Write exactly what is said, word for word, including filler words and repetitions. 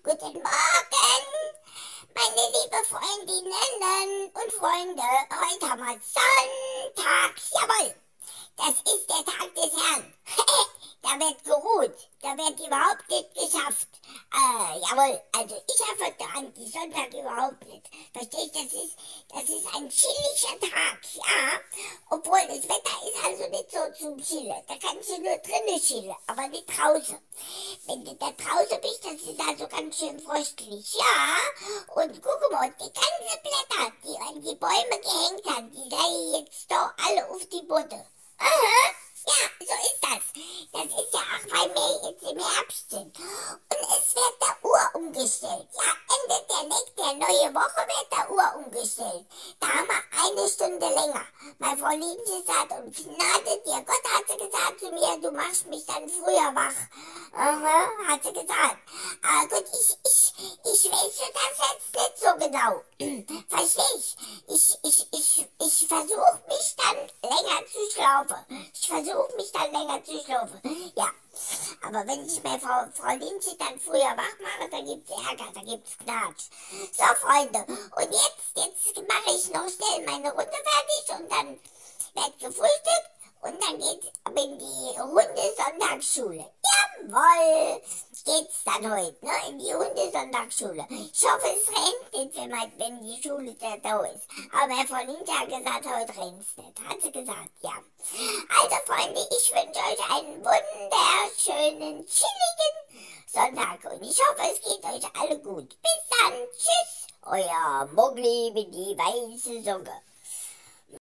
Guten Morgen, meine liebe Freundinnen und Freunde. Heute haben wir Sonntag. Jawohl, das ist der Tag des Herrn. Da wird geruht, da wird überhaupt nicht geschafft. Äh, jawohl, also ich erfinde an die Sonntag überhaupt nicht. Verstehst du, das ist, das ist ein chilliger Tag, ja. Obwohl das Wetter ist also nicht so zum Chillen. Da kannst du nur drinnen chillen, aber nicht draußen. Wenn du da draußen bist, das ist also ganz schön fröstlich, ja. Und guck mal, die ganzen Blätter, die an die Bäume gehängt haben, die seien jetzt da alle auf die Butte. Aha. Ja, so ist das. Das ist ja auch, weil wir jetzt im Herbst sind. Und es wird der Uhr umgestellt. Ja, Ende der nächsten neue Woche wird der Uhr umgestellt. Da haben wir eine Stunde länger. Meine Frau Liebste sagt, und Gnade dir Gott, hat sie gesagt zu mir, du machst mich dann früher wach. Aha, hat sie gesagt. Aber gut, ich, ich, ich weiß das jetzt nicht so genau. Versteh ich? Ich, ich, ich, ich versuche mich dann länger zu schlafen. Ich versuche mich dann länger zu schlafen. Ja, aber wenn ich meine Frau, Frau Lindsay dann früher wach mache, dann gibt's Ärger, dann gibt's Knatsch. So, Freunde, und jetzt, jetzt mache ich noch schnell meine Runde fertig und dann wird gefrühstückt und dann geht's ab in die Hundesonntagsschule. Jawohl, geht's dann heute, ne, in die Hundesonntagsschule. Ich hoffe, es rennt nicht, wenn, man, wenn die Schule da ist. Aber Frau Lindsay hat gesagt, heute rennt's nicht. Hat sie gesagt, ja. Also, Freunde, ich wünsche euch einen wunderschönen, chilligen Sonntag. Und ich hoffe, es geht euch alle gut. Bis dann. Tschüss. Euer Mogli mit die weiße Socke.